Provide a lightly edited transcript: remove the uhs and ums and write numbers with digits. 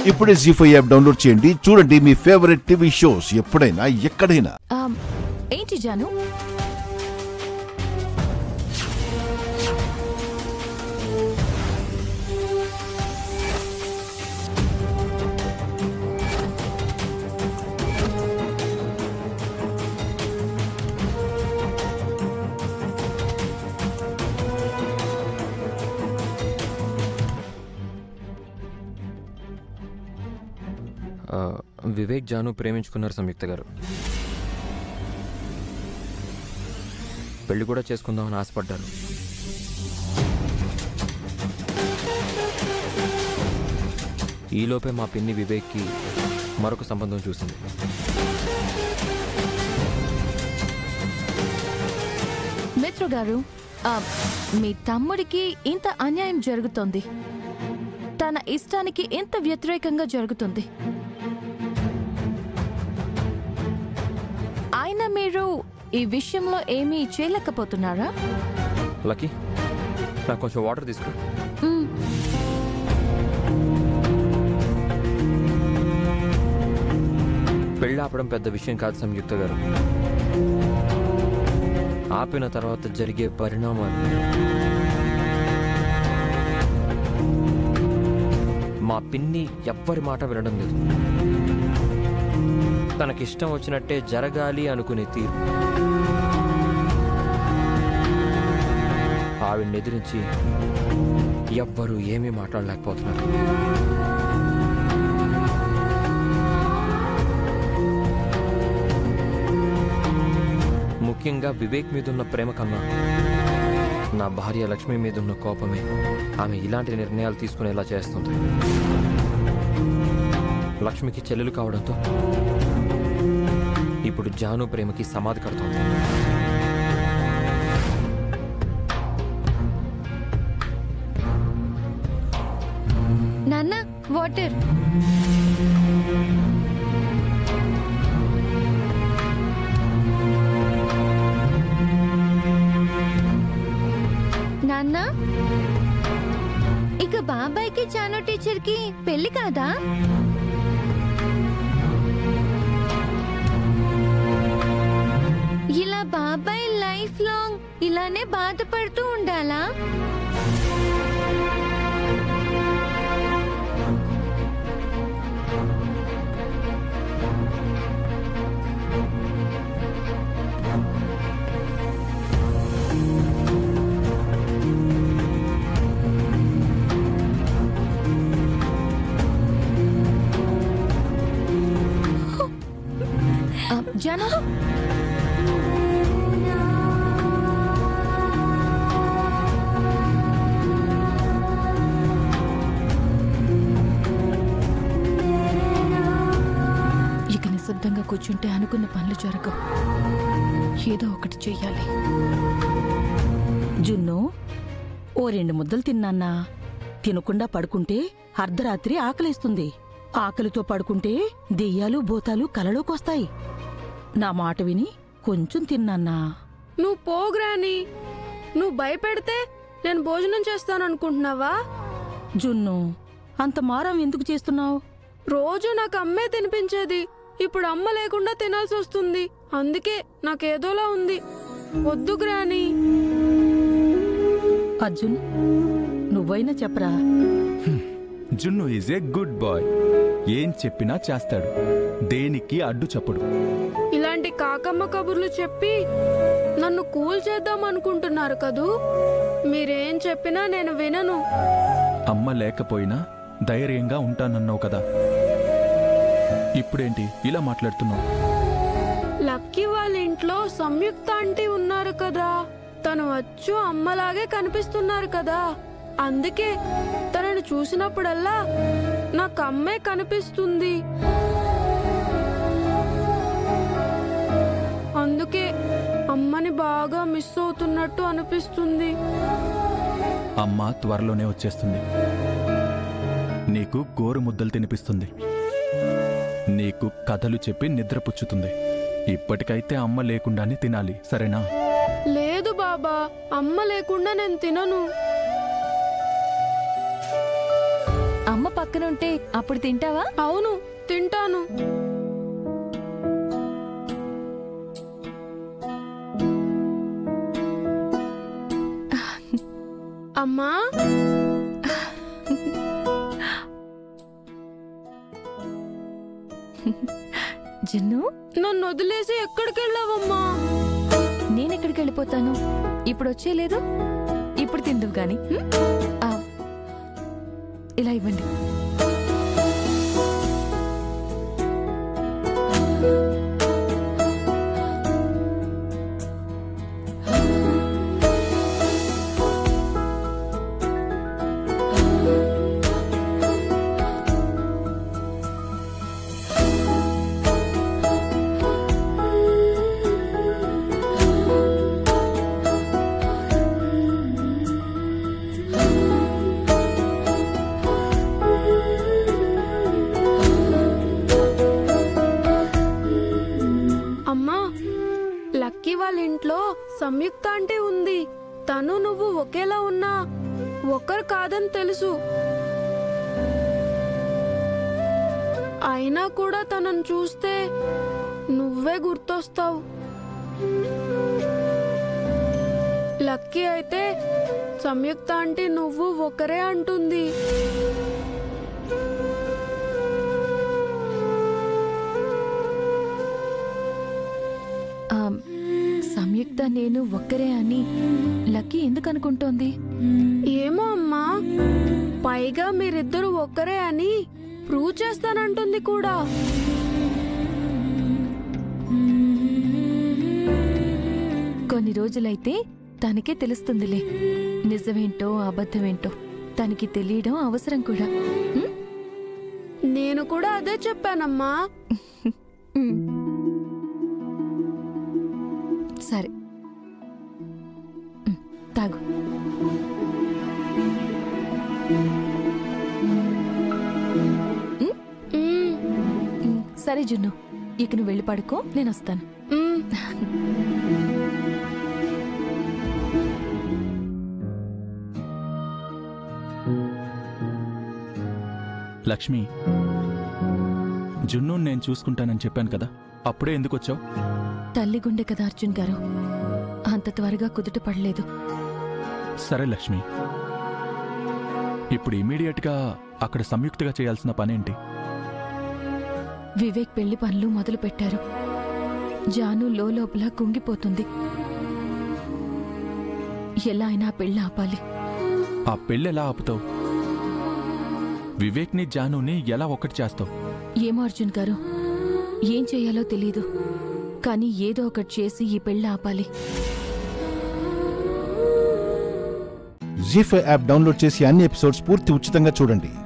ఇప్పుడే జీ5 app download చేయండి. చూడండి మీ ఫేవరెట్ టీవీ షోస్ ఎప్పుడైనా ఎక్కడైనా. ఏంటి జాను? వివేక్ జాను ప్రేమించుకున్నారు సంయుక్త గారు. పెళ్లి కూడా చేసుకుందామని ఆశపడ్డారు. ఈలోపే మా పిన్ని వివేక్కి మరొక సంబంధం చూసింది. మిత్రు గారు, మీ తమ్ముడికి ఇంత అన్యాయం జరుగుతోంది, తన ఇష్టానికి ఇంత వ్యతిరేకంగా జరుగుతుంది. అయినా మీరు ఈ విషయంలో ఏమీ చేయలేకపోతున్నారా? లక్కీ, నాకు కొంచెం వాటర్ తీసుకురా. పెళ్ళి ఆపడం పెద్ద విషయం కాదు సంయుక్త గారు. ఆపిన తర్వాత జరిగే పరిణామాలు మా పిన్ని ఎవ్వరి మాట వినడం లేదు. తనకిష్టం వచ్చినట్టే జరగాలి అనుకునే తీరు. ఆవిడ్ని ఎదిరించి ఎవ్వరూ ఏమీ మాట్లాడలేకపోతున్నారు. ముఖ్యంగా వివేక్ మీదున్న ప్రేమ కన్నా నా భార్య లక్ష్మి మీదున్న కోపమే ఆమె ఇలాంటి నిర్ణయాలు తీసుకునేలా చేస్తుంది. లక్ష్మికి చెల్లెలు కావడంతో ఇప్పుడు జాను ప్రేమకి సమాధి కడుతోంది. నాన్న, వాటర్. నాన్న, ఇక బాబాయ్కి జాను టీచర్కి పెళ్లి కాదా? ఇలా బాబాయ్ లైఫ్ లాంగ్ ఇలానే బాధపడుతూ ఉండాలా? జాను, ఇక నిశ్శబ్దంగా కూర్చుంటే అనుకున్న పనులు జరగవు. ఏదో ఒకటి చెయ్యాలి. జున్ను, ఓ 2 ముద్దలు తిన్నాన్నా. తినకుండా పడుకుంటే అర్ధరాత్రి ఆకలేస్తుంది. ఆకలితో పడుకుంటే దెయ్యాలు భూతాలు కలలోకొస్తాయి. నా మాట విని కొంచెం తిన్నాన్నా. నువ్వు పోగ్రాని, నువ్వు భయపెడితే నేను భోజనం చేస్తాననుకుంటున్నావా? జున్ను, అంత మారం ఎందుకు చేస్తున్నావు? రోజు నాకు అమ్మే తినిపించేది, ఇప్పుడు అమ్మ లేకుండా తినాల్సి వస్తుంది. అందుకే నాకేదోలా ఉంది. వద్దు గ్రాని. అర్జున్, నువ్వైనా చెప్పరా. జున్ను ఈజ్ ఏ గుడ్ బాయ్. ఏం చెప్పినా చేస్తాడు, దేనికి అడ్డు చెప్పడు. ఇలాంటి కాకమ్మ కబుర్లు చెప్పి నన్ను కూల్ చేద్దాం అనుకుంటున్నారు కదూ. మీరేం చెప్పినా నేను వినను. అమ్మ లేకపోయినా ధైర్యంగా ఉంటానన్నావు కదా, ఇప్పుడేంటి ఇలా మాట్లాడుతున్నావు? లక్కీ వాళ్ళ ఇంట్లో సంయుక్త ఆంటీ ఉన్నారు కదా, తను వచ్చు అమ్మలాగే కనిపిస్తున్నారు కదా. అందుకే తనని చూసినప్పుడల్లా నాకు అమ్మే కనిపిస్తుంది. అందుకే అమ్మని బాగా మిస్ అవుతున్నట్టు అనిపిస్తుంది. అమ్మ త్వరలోనే వచ్చేస్తుంది. నీకు గోరు ముద్దలు తినిపిస్తుంది, నీకు కథలు చెప్పి నిద్రపుచ్చుతుంది. ఇప్పటికైతే అమ్మ లేకుండానే తినాలి, సరేనా? లేదు బాబా, అమ్మ లేకుండా నేను తినను. అమ్మ పక్క పక్కన ఉంటే అప్పుడు తింటావా? అవును, తింటాను. అమ్మా, జున్ను, నన్ను వదిలేసి ఎక్కడికి వెళ్ళావమ్మా? నేనెక్కడికి వెళ్ళిపోతాను? ఇప్పుడు వచ్చేలేదు, ఇప్పుడు తిందువు గాని. ఇలా ఇవ్వండి. లక్కీ వాళ్ళ ఇంట్లో సంయుక్త అంటే ఉంది. తను నువ్వు ఒకేలా ఉన్నా ఒకరు కాదని తెలుసు. అయినా కూడా తనను చూస్తే నువ్వే గుర్తొస్తావు. లక్కీ అయితే సంయుక్త అంటే నువ్వు ఒకరే అంటుంది. సంయుక్త నేను ఒక్కరే అని లక్కీ ఎందుకు అనుకుంటోంది? ఏమో అమ్మా, పైగా మీరిద్దరు ఒక్కరే అని ప్రూవ్ చేస్తానంటుంది కూడా. కొన్ని రోజులైతే తనకే తెలుస్తుందిలే, నిజమేంటో అబద్ధమేంటో తనకి తెలియడం అవసరం కూడా. నేను కూడా అదే చెప్పానమ్మా. సరే, తాగు. సరే జున్ను, ఇక నువ్వు వెళ్ళి పడుకో, నేను వస్తాను. లక్ష్మి, జున్ను నేను చూసుకుంటానని చెప్పాను కదా, అప్పుడే ఎందుకు వచ్చావు? తల్లి గుండె కదా అర్జున్ గారు, అంత త్వరగా కుదుట పడలేదు. సరే లక్ష్మి, ఇప్పుడు ఇమీడియట్గా అక్కడ సంయుక్తగా చేయాల్సిన పనేంటి? వివేక్ పెళ్లి పనులు మొదలు పెట్టారు. జాను లోపల కుంగిపోతుంది. ఎలా అయినా పెళ్లి ఆపాలి. ఆ పెళ్ళి ఎలా ఆపుతావు? వివేక్ని జానుని ఎలా ఒక్కటి చేస్తావు? ఏమో అర్జున్ గారు, ఏం చేయాలో తెలీదు, కానీ ఏదో ఒకటి చేసి ఈ పెళ్లి ఆపాలి. జీ5 యాప్ డౌన్లోడ్ చేసి అన్ని ఎపిసోడ్స్ పూర్తి ఉచితంగా చూడండి.